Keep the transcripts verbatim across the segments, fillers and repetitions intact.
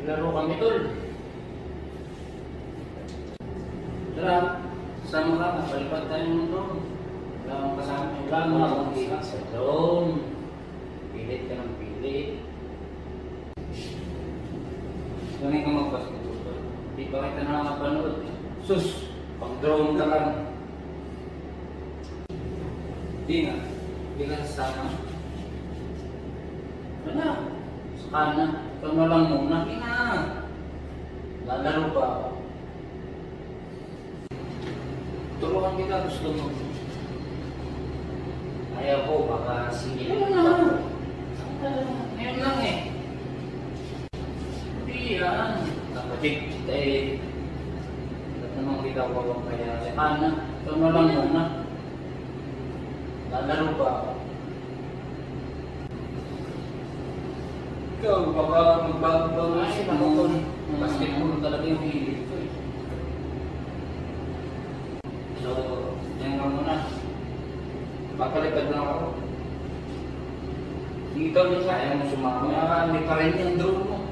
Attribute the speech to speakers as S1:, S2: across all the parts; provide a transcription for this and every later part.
S1: Laro kami tol. Tara, sama ka, napalipat tayo ng drone. Wala akong kasama, wala akong pilit sa drone. Pilit ka ng pilit. Ganun ka magbasketball tol. Di ba kita na nakapanood? Sus, pang drone ka lang. Di nga, di ka sasama. Wala, saka na. Ikaw na lang muna. Di na. Lalaro pa ako. Tulungan kita, gusto mo. Ayaw ko, baka sige. Ayaw na. Ngayon lang eh. Hindi yan. Kapatid, eh. Tatanong kita ko bang kaya. Saka na. Ikaw na lang muna. Lalaro pa ako. Ikaw, baka magbago-bago siya ng basketball talaga yung hilig ko eh. So, yan nga muna. Papalipad na ako. Dito niya sa ayaw mo sumama. Ah, may pa rin yung drone mo.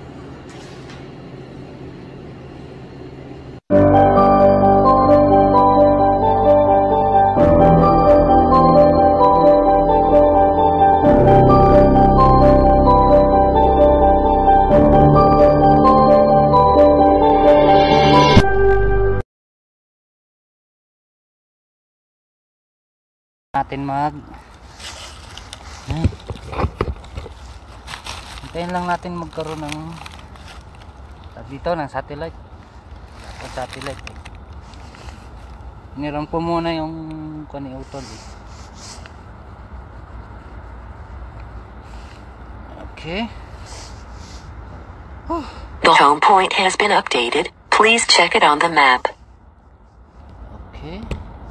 S2: Natin mag ay, hintayin lang natin magkaroon ng dito ng satellite ng satellite eh. Niram po muna yung kani utol eh. Okay. Whew.
S3: The home point has been updated. Please check it on the map.
S2: Okay.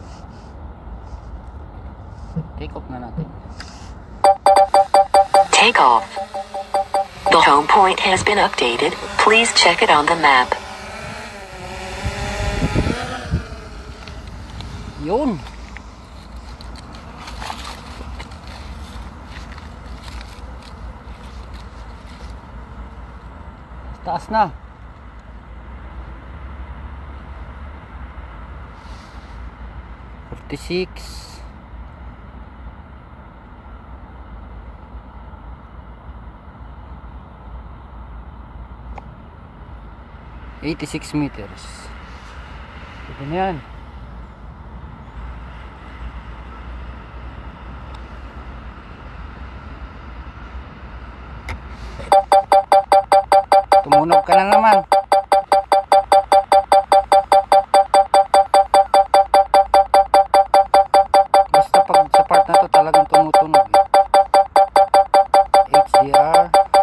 S2: Take off na natin.
S3: Take off. The home point has been updated. Please check it on the map.
S2: Yun. Taas na. forty-six. eighty-six meters. Ito na yan. Tumunog ka na naman. Basta pag sa part na to talagang tumutunog eh. H D R.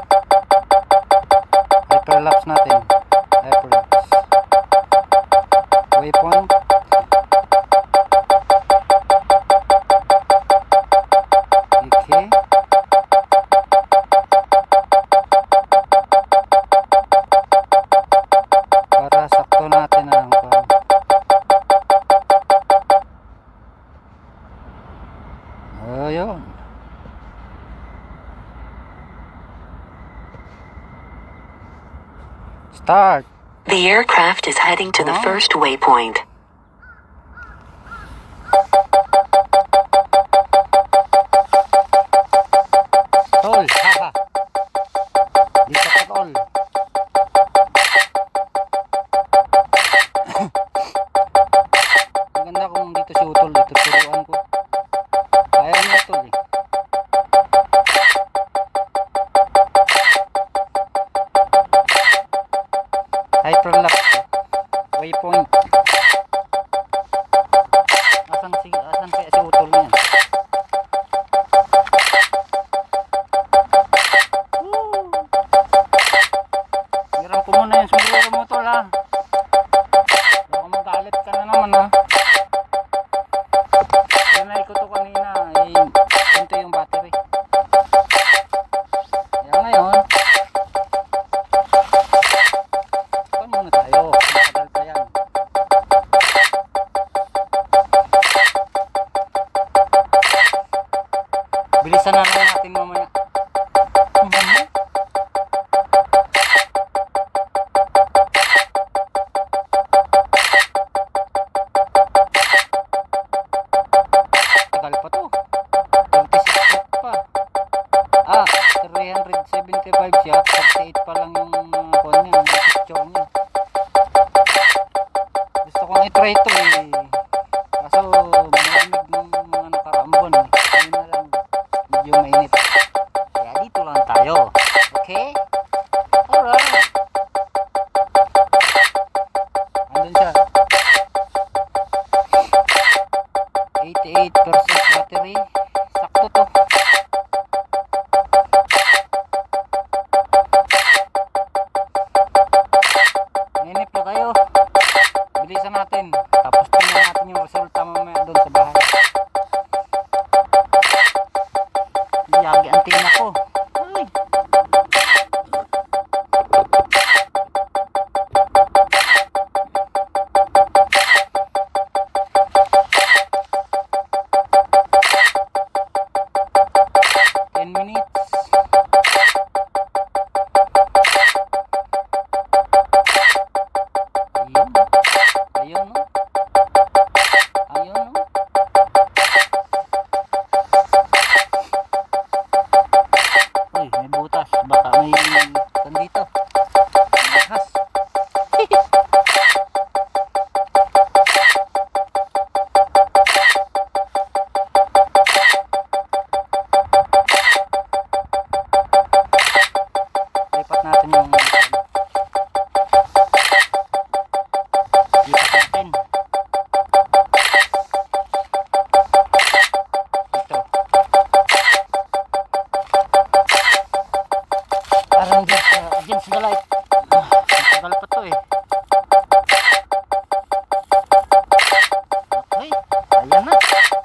S2: Hyperlapse natin. Hyperlapse. Waypoint. Okay. Para sakto natin ang pan. Ayun. Start.
S3: The aircraft is heading to the
S2: Huh?
S3: first waypoint.
S2: Tol, haha. Dito ka tol. Ang ganda kung dito si Utol, dito turuan ko. Ayaw niya tol eh. Hyperlapse. Waypoint. Asan si asan kaya si Utol niyan? Meron ko muna yung sombrero mo tol ha. Baka magalit ka na naman ha. Sinay ko to kanina. Eh, ito yung battery. Kaya ngayon, saan muna tayo? Matagal pa yan. three seventy-five siya, thirty-eight pa lang yung uh, kuha niya, yung picture niya. Gusto kong i-try ito eh. Kaso malamig ng mga nakaraang buwan eh. Kaya na lang, medyo mainit. Kaya dito lang tayo. Okay? Alright. Andun siya. eighty-eight percent battery. Sakto to. Mainip na kayo. Bilisan natin. Tapos tingnan natin yung resulta mamaya doon sa bahay. Yagi ang tingnan ko. Ay. ten minutes. Ayun. Ayun no. Ayun no. Uy, may butas. Baka may kandito. Butas. Lipat natin yung lipat natin ito parang uh, against the light. Ah, tagal pa to eh. Okay, ayan na.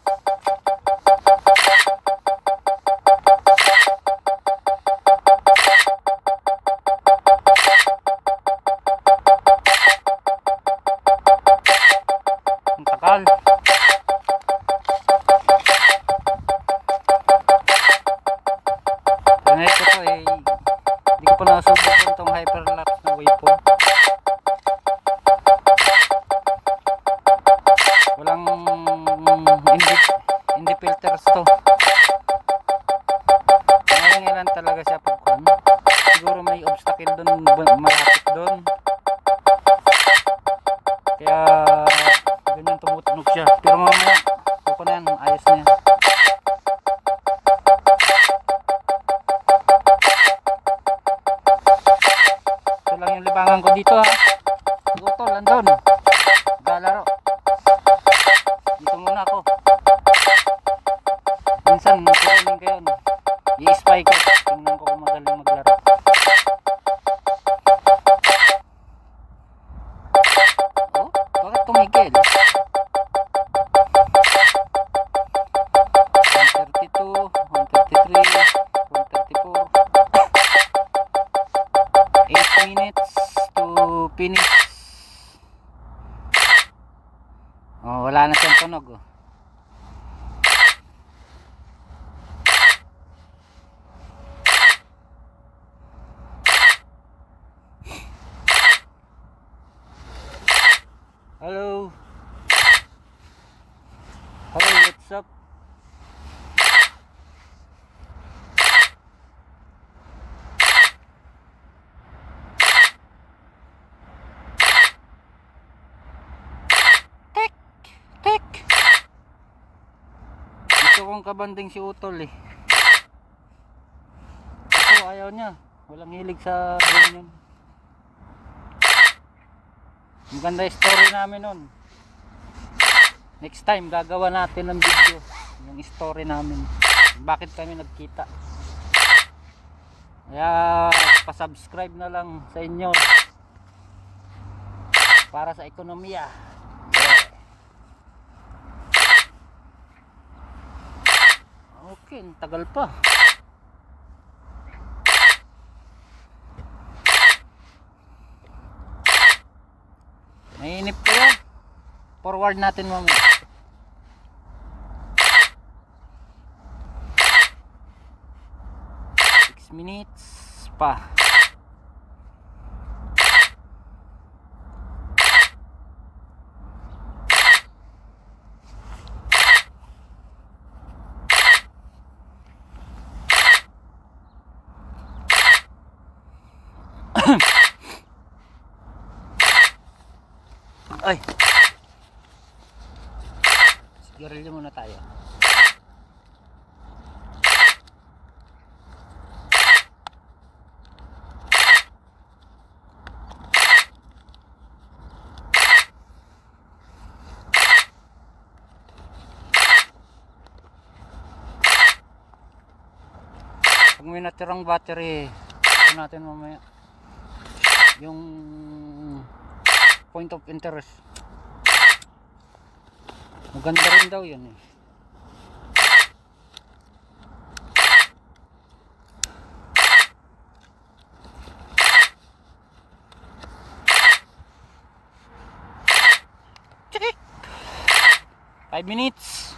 S2: Ang tagal. Ganito ko to eh. Hindi ko pa nasubukan itong hyperlapse na waveform. Walang hindi, hindi filters to. Ngayon talaga siya pagkuhan. Siguro may obstacle doon, malapit doon. Kaya ganyan tumutunog siya. Pero mamaya, buko na yan, ayos na yan. Ito lang yung libangan ko dito ha. Utol, andun. Galaro. Dito muna ako. Minsan, nagkaroon kayo. I-spy ko. Tingnan ko kung magaling maglaro. Oh, bakit tumigil? one thirty-two, one thirty-three, one thirty-four. eight minutes to finish. Oh, wala na siyang tunog oh. Hello. Hello, what's up? Tek, tek. Gusto kong kabanding si Utol eh. Ito ayaw niya. Walang hilig sa ganyan. Ang ganda yung story namin nun. Next time gagawa natin ng video yung story namin, bakit kami nagkita. Kaya pa-subscribe na lang sa inyo para sa ekonomiya. Yeah. Okay, tagal pa. Mainip ko yan. Forward natin mamaya. six minutes pa. Ay. Sigarilyo muna tayo. Pag may natirang battery, ito natin mamaya yung point of interest. Maganda rin daw yun eh. five minutes.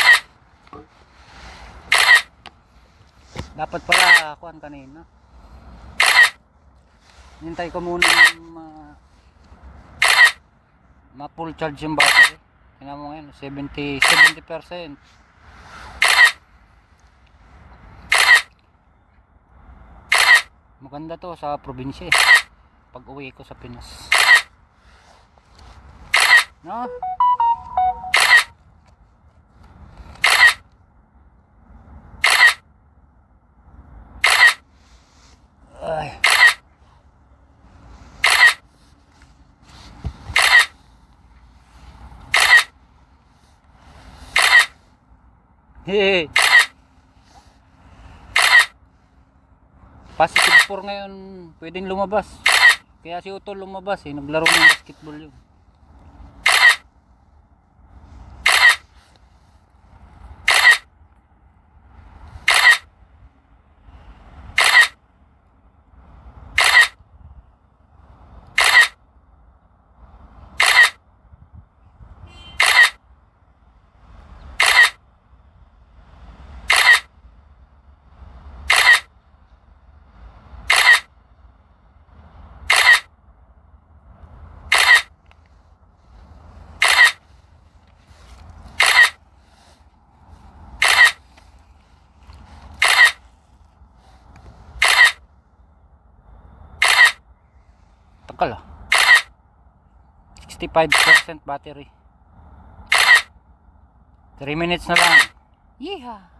S2: Dapat pala kuhan kanina. Hintay ko muna ma, ma full charge yung battery. Tingnan mo ngayon, seventy percent. Maganda to sa probinsya eh. Pag uwi ko sa Pinas. No? Ay. Hey. Positive four ngayon, pwedeng lumabas. Kaya si Utol lumabas eh, naglaro ng basketball yun. Tagal ah. sixty-five percent battery. three minutes na lang. Yeehaw.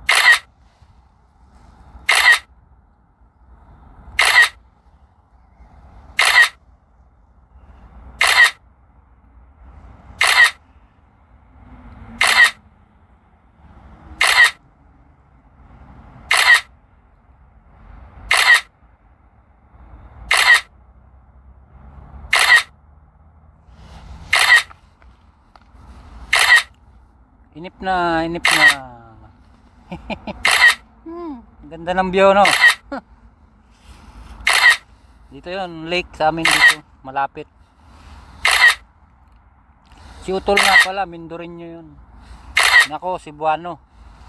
S2: Inip na, inip na. Hmm, ganda ng view, no? Dito yun, lake sa amin dito, malapit. Si Utol nga pala, Mindoreño yun. Nako, Cebuano.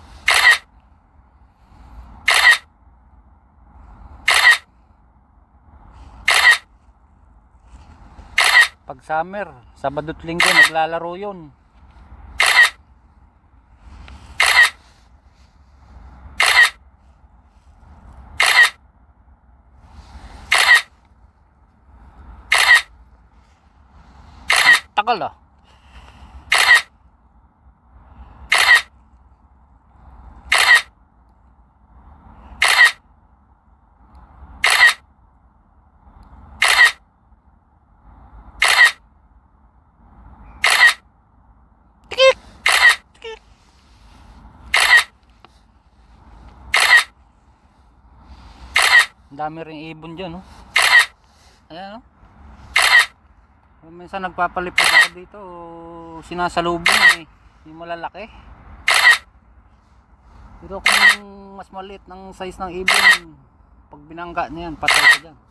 S2: Pag summer, Sabado't Linggo, naglalaro yun. Tagal ah. Ang dami rin ibon dyan, no? Ayan, no? Minsan nagpapalipad ako dito, sinasalubong eh, yung malalaki. Pero kung mas maliit ng size ng ibon, pag binangga niyan, patay ka dyan.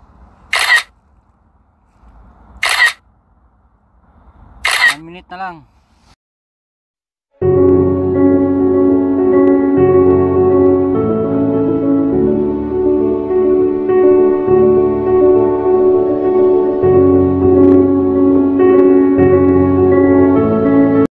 S2: one minute na lang.